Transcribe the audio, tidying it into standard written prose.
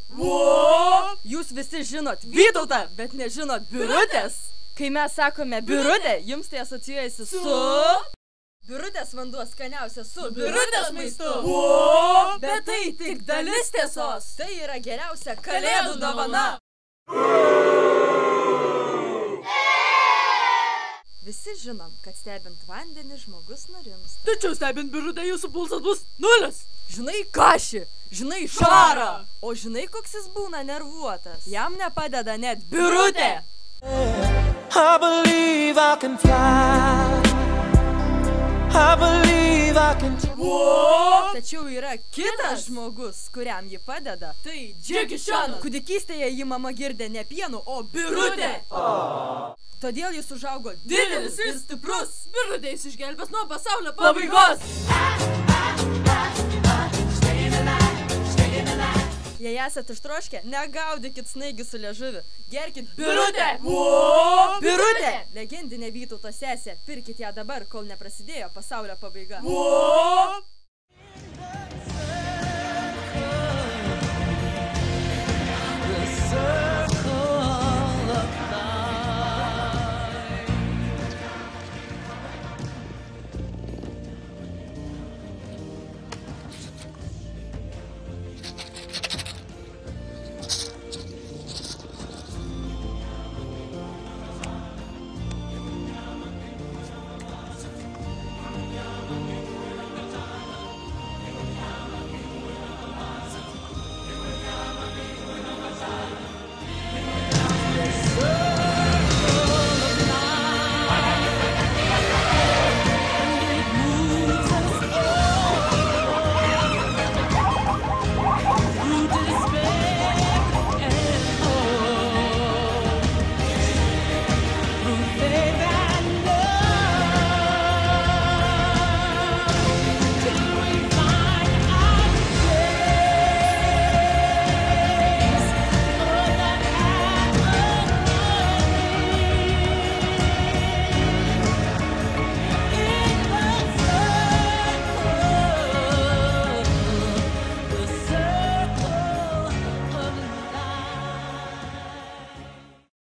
Jūs visi žinot Vytautą, bet nežinot Birutės. Kai mes sakome Birutė, jums tai asocijuojasi su... Birutės vanduo skaniausias su Birutės maistu. Bet tai tik dalis tiesos. Tai yra geriausia kalėdų dovana. Visi žinom, kad stebint vandenį žmogus nurimsta. Tačiau stebint Birutę jūsų pulsas bus 0. Žinai kašį, žinai šarą. O žinai, koks jis būna nervuotas. Jam nepadeda net Birutė. I believe I can fly. I believe I can... Tačiau yra kitas žmogus, kuriam ji padeda. Tai Džeki Šanas. Kūdikystėje jį mama girdė ne pienu, o Birutė. Todėl jis užaugo Didelis ir stiprus. Birutė jis išgelbės nuo pasaulio pabaigos. Jei esat ištroškę, negaudykit snaigių su liežuviu. Gerkit Birutė. Birutė! Legendinė Vytauto sesė. Pirkit ją dabar, kol neprasidėjo pasaulio pabaiga.